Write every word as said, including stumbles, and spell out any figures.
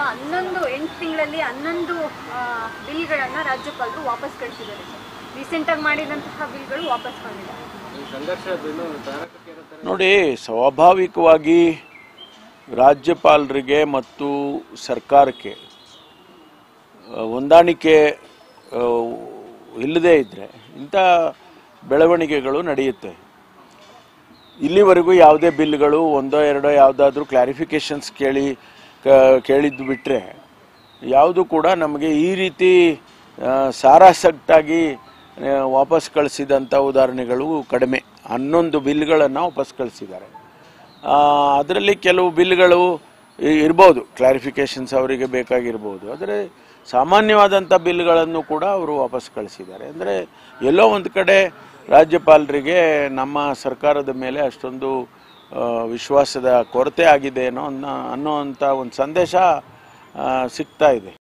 ಹನ್ನೊಂದು ಎಂಟು ತಿಂಗಳಲ್ಲಿ ಹನ್ನೊಂದು ಬಿಲ್ಗಳನ್ನು ರಾಜ್ಯಪಾಲರು ವಾಪಸ್ ಕಳಿಸಿದ್ದಾರೆ. ರೀಸೆಂಟಾಗಿ ಮಾಡಿದಂತಹ ಬಿಲ್ಗಳು ವಾಪಸ್ ಬಂದಿದ್ದಾರೆ. ನೋಡಿ, ಸ್ವಾಭಾವಿಕವಾಗಿ ರಾಜ್ಯಪಾಲರಿಗೆ ಮತ್ತು ಸರ್ಕಾರಕ್ಕೆ ಹೊಂದಾಣಿಕೆ ಇಲ್ಲದೇ ಇದ್ದರೆ ಇಂಥ ಬೆಳವಣಿಗೆಗಳು ನಡೆಯುತ್ತೆ. ಇಲ್ಲಿವರೆಗೂ ಯಾವುದೇ ಬಿಲ್ಗಳು ಒಂದೋ ಎರಡೋ ಯಾವುದಾದ್ರೂ ಕ್ಲಾರಿಫಿಕೇಷನ್ಸ್ ಕೇಳಿ ಕೇಳಿದ್ದು ಬಿಟ್ಟರೆ ಯಾವುದು ಕೂಡ ನಮಗೆ ಈ ರೀತಿ ಸಾರಾಸಟ್ಟಾಗಿ ವಾಪಸ್ ಕಳಿಸಿದಂಥ ಉದಾಹರಣೆಗಳು ಕಡಿಮೆ. ಹನ್ನೊಂದು ಬಿಲ್ಗಳನ್ನು ವಾಪಸ್ ಕಳಿಸಿದ್ದಾರೆ. ಅದರಲ್ಲಿ ಕೆಲವು ಬಿಲ್ಗಳು ಇರ್ಬೋದು, ಕ್ಲಾರಿಫಿಕೇಷನ್ಸ್ ಅವರಿಗೆ ಬೇಕಾಗಿರ್ಬೋದು. ಆದರೆ ಸಾಮಾನ್ಯವಾದಂಥ ಬಿಲ್ಗಳನ್ನು ಕೂಡ ಅವರು ವಾಪಸ್ ಕಳಿಸಿದ್ದಾರೆ. ಅಂದರೆ ಎಲ್ಲೋ ಒಂದು ಕಡೆ ರಾಜ್ಯಪಾಲರಿಗೆ ನಮ್ಮ ಸರ್ಕಾರದ ಮೇಲೆ ಅಷ್ಟೊಂದು ವಿಶ್ವಾಸದ ಕೊರತೆ ಆಗಿದೆ ಅನ್ನೋ ಅನ್ನೋ ಅಂಥ ಒಂದು ಸಂದೇಶ ಸಿಗ್ತಾ ಇದೆ.